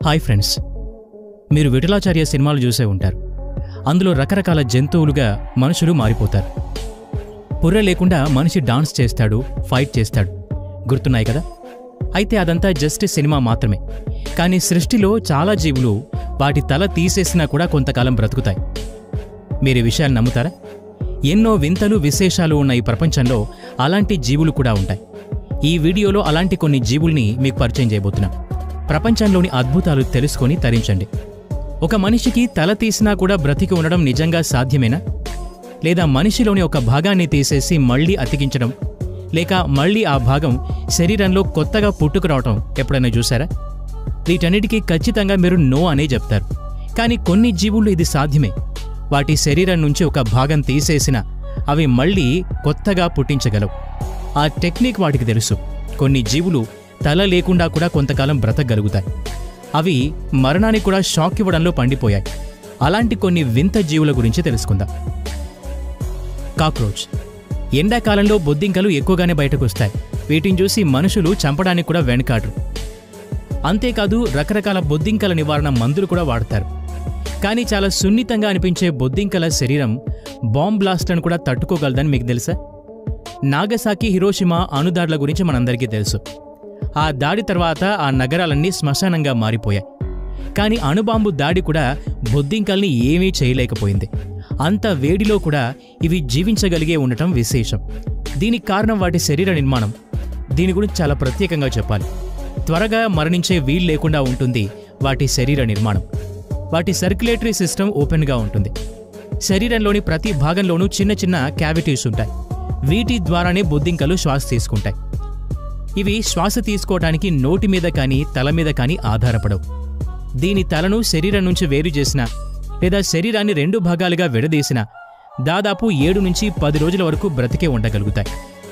Hi friends, మీరు విఠలాచార్య సినిమాలు చూసే ఉంటారు. అందులో రకరకాల జంతువులుగా మనుషులు మారిపోతారు. పుర్రె లేకుండా మనిషి డాన్స్ చేస్తాడు, ఫైట్ చేస్తాడు, గుర్తున్నాయి కదా? అయితే అదంతా జస్ట్ సినిమా మాత్రమే. కానీ సృష్టిలో చాలా జీవులు వాటి తల తీసేసినా కూడా కొంతకాలం బ్రతుకుతాయి. మీరు ఈ విషయాలు నమ్ముతారా? ఎన్నో వింతలు విశేషాలు ఉన్న ఈ ప్రపంచంలో అలాంటి జీవులు కూడా ఉంటాయి. ఈ వీడియోలో అలాంటి కొన్ని జీవుల్ని మీకు పరిచయం చేయబోతున్నాం. ప్రపంచంలోని అద్భుతాలు తెలుసుకొని తరించండి. ఒక మనిషికి తల తీసినా కూడా బ్రతికి ఉండడం నిజంగా సాధ్యమేనా? లేదా మనిషిలోని ఒక భాగాన్ని తీసేసి మళ్లీ అతికించడం, లేక మళ్లీ ఆ భాగం శరీరంలో కొత్తగా పుట్టుకురావటం ఎప్పుడైనా చూసారా? వీటన్నిటికీ ఖచ్చితంగా మీరు నో అనే చెప్తారు. కానీ కొన్ని జీవుల్లో ఇది సాధ్యమే. వాటి శరీరం నుంచి ఒక భాగం తీసేసినా అవి మళ్లీ కొత్తగా పుట్టించగలవు. ఆ టెక్నిక్ వాటికి తెలుసు. కొన్ని జీవులు తల లేకుండా కూడా కొంతకాలం బ్రతకగలుగుతాయి. అవి మరణానికి కూడా షాక్ ఇవ్వడంలో పండిపోయాయి. అలాంటి కొన్ని వింత జీవుల గురించి తెలుసుకుందాం. కాక్రోచ్. ఎండాకాలంలో బొద్దింకలు ఎక్కువగానే బయటకు వస్తాయి. వీటిని చూసి మనుషులు చంపడానికి కూడా వెనకాడరు. అంతేకాదు, రకరకాల బొద్దింకల నివారణ మందులు కూడా వాడతారు. కానీ చాలా సున్నితంగా అనిపించే బొద్దింకల శరీరం బాంబ్ బ్లాస్ట్లను కూడా తట్టుకోగలదని మీకు తెలుసా? నాగసాకి, హిరోషిమా అణుదాడుల గురించి మనందరికీ తెలుసు. ఆ దాడి తర్వాత ఆ నగరాలన్నీ శ్మశానంగా మారిపోయాయి. కానీ అణుబాంబు దాడి కూడా బొద్దింకల్ని ఏమీ చేయలేకపోయింది. అంత వేడిలో కూడా ఇవి జీవించగలిగే ఉండటం విశేషం. దీనికి కారణం వాటి శరీర నిర్మాణం. దీని గురించి చాలా ప్రత్యేకంగా చెప్పాలి. త్వరగా మరణించే వీలు లేకుండా ఉంటుంది వాటి శరీర నిర్మాణం. వాటి సర్క్యులేటరీ సిస్టమ్ ఓపెన్గా ఉంటుంది. శరీరంలోని ప్రతి భాగంలోనూ చిన్న చిన్న క్యావిటీస్ ఉంటాయి. వీటి ద్వారానే బొద్దింకలు శ్వాస తీసుకుంటాయి. ఇవి శ్వాస తీసుకోవడానికి నోటి మీద కానీ తల మీద కానీ ఆధారపడవు. దీని తలను శరీరం నుంచి వేరు చేసినా లేదా శరీరాన్ని 2 భాగాలుగా విడదీసినా దాదాపు 7 నుంచి 10 రోజుల వరకు బ్రతికే ఉండగలుగుతాయి.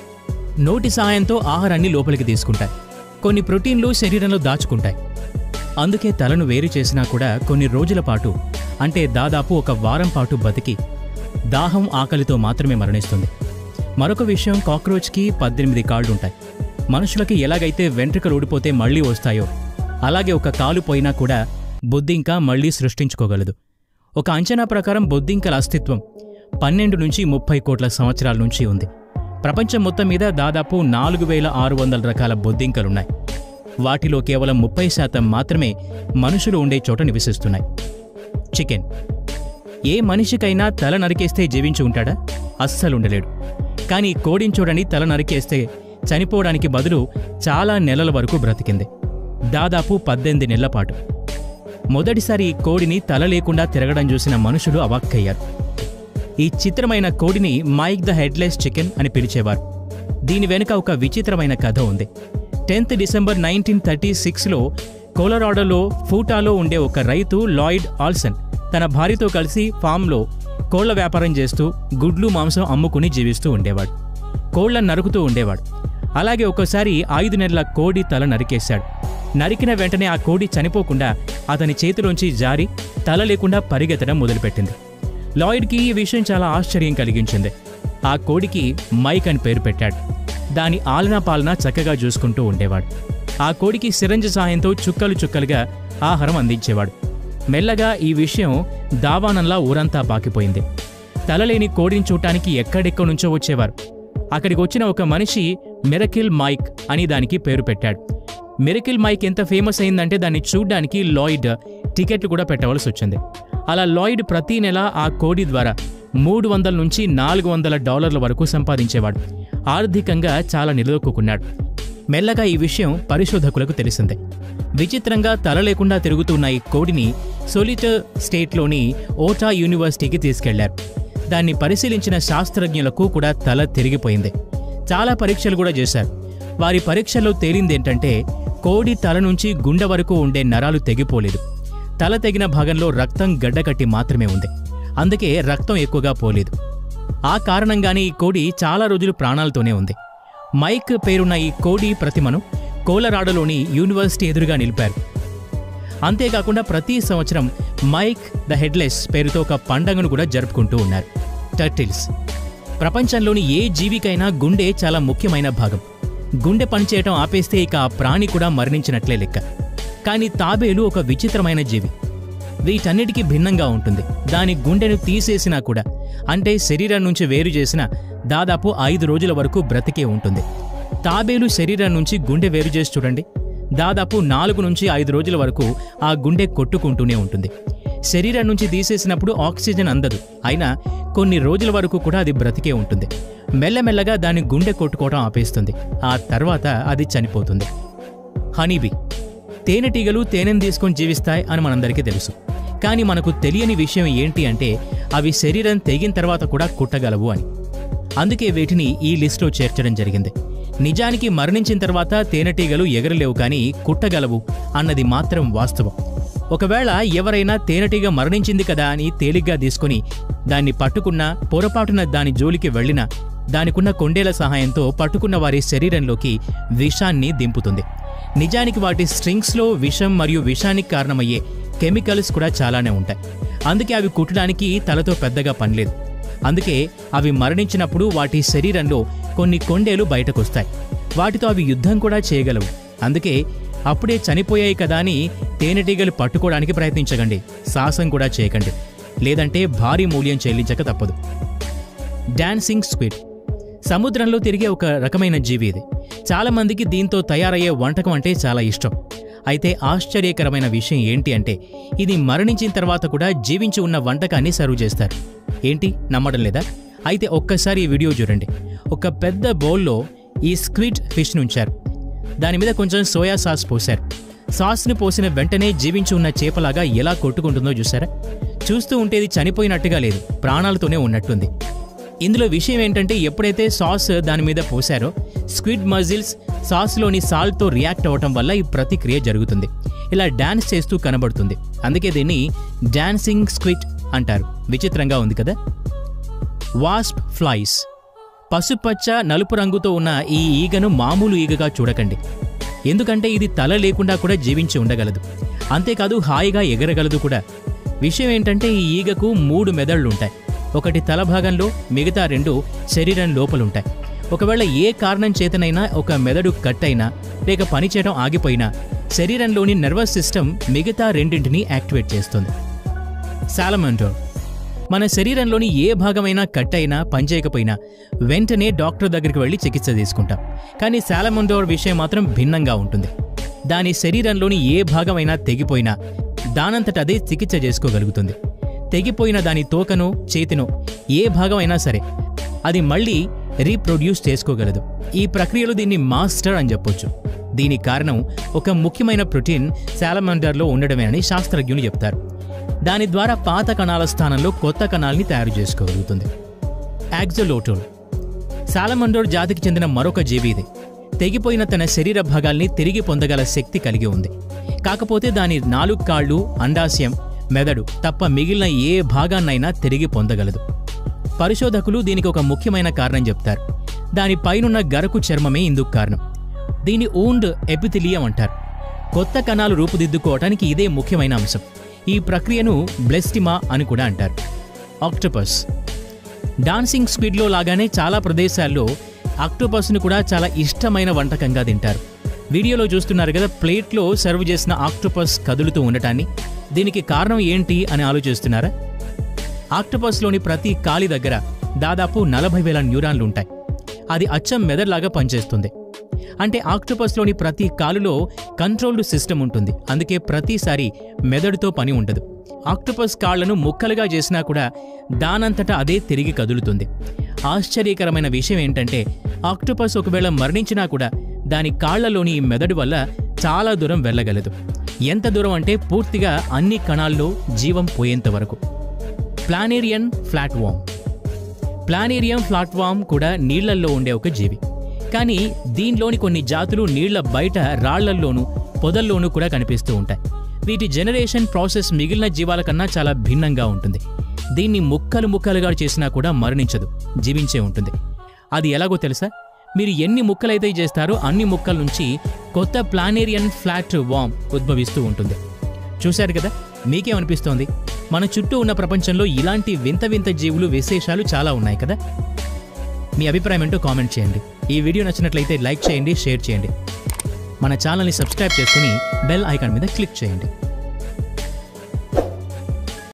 నోటి సహాయంతో ఆహారాన్ని లోపలికి తీసుకుంటాయి. కొన్ని ప్రోటీన్లు శరీరంలో దాచుకుంటాయి. అందుకే తలను వేరు చేసినా కూడా కొన్ని రోజుల పాటు, అంటే దాదాపు 1 వారం పాటు బతికి దాహం, ఆకలితో మాత్రమే మరణిస్తుంది. మరొక విషయం, కాక్రోచ్కి 18 కాళ్లుంటాయి. మనుషులకి ఎలాగైతే వెంట్రుకలు ఊడిపోతే మళ్లీ వస్తాయో అలాగే ఒక కాలు పోయినా కూడా బొద్దింక మళ్లీ సృష్టించుకోగలదు. ఒక అంచనా ప్రకారం బొద్దింకల అస్తిత్వం 12 నుంచి 30 కోట్ల సంవత్సరాల నుంచి ఉంది. ప్రపంచం మొత్తం మీద దాదాపు 4600 రకాల బొద్దింకలున్నాయి. వాటిలో కేవలం 30% మాత్రమే మనుషులు ఉండే చోట నివసిస్తున్నాయి. చికెన్. ఏ మనిషికైనా తల నరికేస్తే జీవించి ఉంటాడా? అస్సలుండలేడు. కానీ కోడిని చూడని, తల నరికేస్తే చనిపోవడానికి బదులు చాలా నెలల వరకు బ్రతికింది. దాదాపు 18 నెలల పాటు. మొదటిసారి ఈ కోడిని తల లేకుండా తిరగడం చూసిన మనుషులు అవాక్కయ్యారు. ఈ చిత్రమైన కోడిని మైక్ ద హెడ్లెస్ చికెన్ అని పిలిచేవారు. దీని వెనుక ఒక విచిత్రమైన కథ ఉంది. 10th డిసెంబర్ 1936లో కొలరాడోలో ఫూటాలో ఉండే ఒక రైతు లాయిడ్ ఆల్సన్ తన భార్యతో కలిసి ఫామ్లో కోళ్ల వ్యాపారం చేస్తూ గుడ్లు, మాంసం అమ్ముకుని జీవిస్తూ ఉండేవాడు. కోళ్లను నరుకుతూ ఉండేవాడు. అలాగే ఒకసారి 5 నెలల కోడి తల నరికేశాడు. నరికిన వెంటనే ఆ కోడి చనిపోకుండా అతని చేతిలోంచి జారి తల లేకుండా పరిగెత్తడం మొదలుపెట్టింది. లాయిడ్కి ఈ విషయం చాలా ఆశ్చర్యం కలిగించింది. ఆ కోడికి మైక్ అని పేరు పెట్టాడు. దాని ఆలనా పాలనా చక్కగా చూసుకుంటూ ఉండేవాడు. ఆ కోడికి సిరంజ సాయంతో చుక్కలు చుక్కలుగా ఆహారం అందించేవాడు. మెల్లగా ఈ విషయం దావానంలా ఊరంతా పాకిపోయింది. తలలేని కోడిని చూడటానికి ఎక్కడెక్కడి నుంచో వచ్చేవారు. అక్కడికి వచ్చిన ఒక మనిషి మిరకిల్ మైక్ అని దానికి పేరు పెట్టాడు. మిరకిల్ మైక్ ఎంత ఫేమస్ అయిందంటే దాన్ని చూడ్డానికి లాయిడ్ టికెట్లు కూడా పెట్టవలసి వచ్చింది. అలా లాయిడ్ ప్రతీ నెల ఆ కోడి ద్వారా $300 నుంచి $400 వరకు సంపాదించేవాడు. ఆర్థికంగా చాలా నిలదొక్కున్నాడు. మెల్లగా ఈ విషయం పరిశోధకులకు తెలిసిందే. విచిత్రంగా తల లేకుండా తిరుగుతున్న ఈ కోడిని సొలిటర్ స్టేట్లోని ఓటా యూనివర్సిటీకి తీసుకెళ్లారు. దాన్ని పరిశీలించిన శాస్త్రజ్ఞులకు కూడా తల తిరిగిపోయింది. చాలా పరీక్షలు కూడా చేశారు. వారి పరీక్షల్లో తేలిందేంటంటే కోడి తల నుంచి గుండె వరకు ఉండే నరాలు తెగిపోలేదు. తల తెగిన భాగంలో రక్తం గడ్డకట్టి మాత్రమే ఉంది. అందుకే రక్తం ఎక్కువగా పోలేదు. ఆ కారణంగానే ఈ కోడి చాలా రోజులు ప్రాణాలతోనే ఉంది. మైక్ పేరున్న ఈ కోడి ప్రతిమను కొలరాడోలోని యూనివర్సిటీ ఎదురుగా నిలిపారు. అంతేకాకుండా ప్రతి సంవత్సరం మైక్ ద హెడ్లెస్ పేరుతో ఒక పండుగను కూడా జరుపుకుంటూ ఉన్నారు. టర్టిల్స్. ప్రపంచంలోని ఏ జీవికైనా గుండె చాలా ముఖ్యమైన భాగం. గుండె పనిచేయటం ఆపేస్తే ఇక ఆ ప్రాణి కూడా మరణించినట్లే లెక్క. కానీ తాబేలు ఒక విచిత్రమైన జీవి. వీటన్నిటికీ భిన్నంగా ఉంటుంది. దాని గుండెను తీసేసినా కూడా, అంటే శరీరం నుంచి వేరు చేసినా దాదాపు 5 రోజుల వరకు బ్రతికే ఉంటుంది. తాబేలు శరీరం నుంచి గుండె వేరు చేసి చూడండి, దాదాపు 4 నుంచి 5 రోజుల వరకు ఆ గుండె కొట్టుకుంటూనే ఉంటుంది. శరీరం నుంచి తీసేసినప్పుడు ఆక్సిజన్ అందదు, అయినా కొన్ని రోజుల వరకు కూడా అది బ్రతికే ఉంటుంది. మెల్లమెల్లగా దాని గుండె కొట్టుకోవడం ఆపేస్తుంది. ఆ తర్వాత అది చనిపోతుంది. హనీబీ, తేనెటీగలు తేనెను తీసుకొని జీవిస్తాయి అని మనందరికీ తెలుసు. కానీ మనకు తెలియని విషయం ఏంటి అంటే అవి శరీరం తెగిన తర్వాత కూడా కుట్టగలవు అని. అందుకే వీటిని ఈ లిస్టులో చేర్చడం జరిగింది. నిజానికి మరణించిన తర్వాత తేనెటీగలు ఎగరలేవు కానీ కుట్టగలవు అన్నది మాత్రం వాస్తవం. ఒకవేళ ఎవరైనా తేనెటీగ మరణించింది కదా అని తేలిగ్గా తీసుకుని దాన్ని పట్టుకున్నా, పొరపాటున దాని జోలికి వెళ్లినా దానికున్న కొండేల సహాయంతో పట్టుకున్న వారి శరీరంలోకి విషాన్ని దింపుతుంది. నిజానికి వాటి స్ట్రింగ్స్లో విషం మరియు విషానికి కారణమయ్యే కెమికల్స్ కూడా చాలానే ఉంటాయి. అందుకే అవి కుట్టడానికి తలతో పెద్దగా పనిలేదు. అందుకే అవి మరణించినప్పుడు వాటి శరీరంలో కొన్ని కొండేలు బయటకొస్తాయి. వాటితో అవి యుద్ధం కూడా చేయగలవు. అందుకే అప్పుడే చనిపోయాయి కదా అని తేనెటీగలు పట్టుకోవడానికి ప్రయత్నించకండి, సాహసం కూడా చేయకండి, లేదంటే భారీ మూల్యం చెల్లించక తప్పదు. డాన్సింగ్ స్క్విడ్ సముద్రంలో తిరిగే ఒక రకమైన జీవి ఇది. చాలామందికి దీంతో తయారయ్యే వంటకం అంటే చాలా ఇష్టం. అయితే ఆశ్చర్యకరమైన విషయం ఏంటి అంటే ఇది మరణించిన తర్వాత కూడా జీవించి ఉన్న వంటకాన్ని సర్వ్ చేస్తారు. ఏంటి, నమ్మడం లేదా? అయితే ఒక్కసారి ఈ వీడియో చూడండి. ఒక పెద్ద బౌల్లో ఈ స్క్విడ్ ఫిష్ను ఉంచారు. దాని మీద కొంచెం సోయా సాస్ పోశారు. సాస్ని పోసిన వెంటనే జీవించి ఉన్న చేపలాగా ఎలా కొట్టుకుంటుందో చూసారా? చూస్తూ ఉంటే ఇది చనిపోయినట్టుగా లేదు, ప్రాణాలతోనే ఉన్నట్టుంది. ఇందులో విషయం ఏంటంటే ఎప్పుడైతే సాస్ దాని మీద పోసారో స్క్విడ్ మజిల్స్ సాస్లోని సాల్ట్తో రియాక్ట్ అవ్వటం వల్ల ఈ ప్రతిక్రియ జరుగుతుంది. ఇలా డాన్స్ చేస్తూ కనబడుతుంది. అందుకే దీన్ని డాన్సింగ్ స్క్విడ్ అంటారు. విచిత్రంగా ఉంది కదా? Wasp flies. పసుపచ్చ నలుపు రంగుతో ఉన్న ఈ ఈగను మామూలు ఈగగా చూడకండి. ఎందుకంటే ఇది తల లేకుండా కూడా జీవించి ఉండగలదు. అంతేకాదు హాయిగా ఎగరగలదు కూడా. విషయం ఏంటంటే ఈ ఈగకు 3 మెదళ్లుంటాయి. ఒకటి తల భాగంలో, మిగతా 2 శరీరం లోపలుంటాయి. ఒకవేళ ఏ కారణం చేతనైనా ఒక మెదడు కట్ అయినా లేక పనిచేయడం ఆగిపోయినా శరీరంలోని నర్వస్ సిస్టమ్ మిగతా 2ంటిని యాక్టివేట్ చేస్తుంది. సాలమండర్. మన శరీరంలోని ఏ భాగమైనా కట్ అయినా పనిచేయకపోయినా వెంటనే డాక్టర్ దగ్గరికి వెళ్ళి చికిత్స తీసుకుంటాం. కానీ సాలమండర్ విషయం మాత్రం భిన్నంగా ఉంటుంది. దాని శరీరంలోని ఏ భాగమైనా తెగిపోయినా దానంతట అదే చికిత్స చేసుకోగలుగుతుంది. తెగిపోయిన దాని తోకనో చేతినో ఏ భాగమైనా సరే అది మళ్ళీ రీప్రొడ్యూస్ చేసుకోగలదు. ఈ ప్రక్రియలో దీన్ని మాస్టర్ అని చెప్పొచ్చు. దీనికి కారణం ఒక ముఖ్యమైన ప్రోటీన్ సాలమండర్లో ఉండడమేనని శాస్త్రజ్ఞులు చెప్తారు. దాని ద్వారా పాత కణాల స్థానంలో కొత్త కణాల్ని తయారు చేసుకోగలుగుతుంది. యాక్సోలోటోల్. సాలమండర్ జాతికి చెందిన మరొక జీవి ఇది. తెగిపోయిన తన శరీర భాగాల్ని తిరిగి పొందగల శక్తి కలిగి ఉంది. కాకపోతే దాని 4 కాళ్ళు, అండాశయం, మెదడు తప్ప మిగిలిన ఏ భాగాన్నైనా తిరిగి పొందగలదు. పరిశోధకులు దీనికి ఒక ముఖ్యమైన కారణం చెప్తారు. దాని పైనున్న గరకు చర్మమే ఇందుకు కారణం. దీని ఊండ్ ఎపిథిలియం అంటారు. కొత్త కణాలు రూపుదిద్దుకోవటానికి ఇదే ముఖ్యమైన అంశం. ఈ ప్రక్రియను బ్లెస్టిమా అని కూడా అంటారు. ఆక్టోపస్. డాన్సింగ్ స్క్విడ్లో లాగానే చాలా ప్రదేశాల్లో ఆక్టోపస్ను కూడా చాలా ఇష్టమైన వంటకంగా తింటారు. వీడియోలో చూస్తున్నారు కదా, ప్లేట్లో సర్వ్ చేసిన ఆక్టోపస్ కదులుతూ ఉండటాన్ని. దీనికి కారణం ఏంటి అని ఆలోచిస్తున్నారా? ఆక్టోపస్లోని ప్రతి కాలి దగ్గర దాదాపు 40,000 న్యూరాన్లు ఉంటాయి. అది అచ్చం మెదడులాగా పనిచేస్తుంది. అంటే ఆక్టోపస్లోని ప్రతి కాలులో కంట్రోల్డ్ సిస్టమ్ ఉంటుంది. అందుకే ప్రతిసారి మెదడుతో పని ఉండదు. ఆక్టోపస్ కాళ్లను ముక్కలుగా చేసినా కూడా దానంతటా అదే తిరిగి కదులుతుంది. ఆశ్చర్యకరమైన విషయం ఏంటంటే ఆక్టోపస్ ఒకవేళ మరణించినా కూడా దాని కాళ్లలోని మెదడు వల్ల చాలా దూరం వెళ్ళగలదు. ఎంత దూరం అంటే పూర్తిగా అన్ని కణాల్లో జీవం పోయేంత వరకు. ప్లానేరియన్ ఫ్లాట్వామ్. ప్లానేరియం ఫ్లాట్వామ్ కూడా నీళ్లల్లో ఉండే ఒక జీవి. కానీ దీనిలోని కొన్ని జాతులు నీళ్ల బయట రాళ్లల్లోనూ పొదల్లోనూ కూడా కనిపిస్తూ ఉంటాయి. వీటి జనరేషన్ ప్రాసెస్ మిగిలిన జీవాల కన్నా చాలా భిన్నంగా ఉంటుంది. దీన్ని ముక్కలు ముక్కలుగా చేసినా కూడా మరణించదు, జీవించే ఉంటుంది. అది ఎలాగో తెలుసా? మీరు ఎన్ని ముక్కలైతే చేస్తారో అన్ని ముక్కల నుంచి కొత్త ప్లానేరియన్ ఫ్లాట్ వామ్ ఉద్భవిస్తూ ఉంటుంది. చూశారు కదా? మీకేమనిపిస్తోంది? మన చుట్టూ ఉన్న ప్రపంచంలో ఇలాంటి వింత వింత జీవులు, విశేషాలు చాలా ఉన్నాయి కదా? మీ అభిప్రాయం ఏంటో కామెంట్ చేయండి. ఈ వీడియో నచ్చినట్లయితే లైక్ చేయండి, షేర్ చేయండి. మన ఛానల్ని సబ్స్క్రైబ్ చేసుకుని బెల్ ఐకాన్ మీద క్లిక్ చేయండి.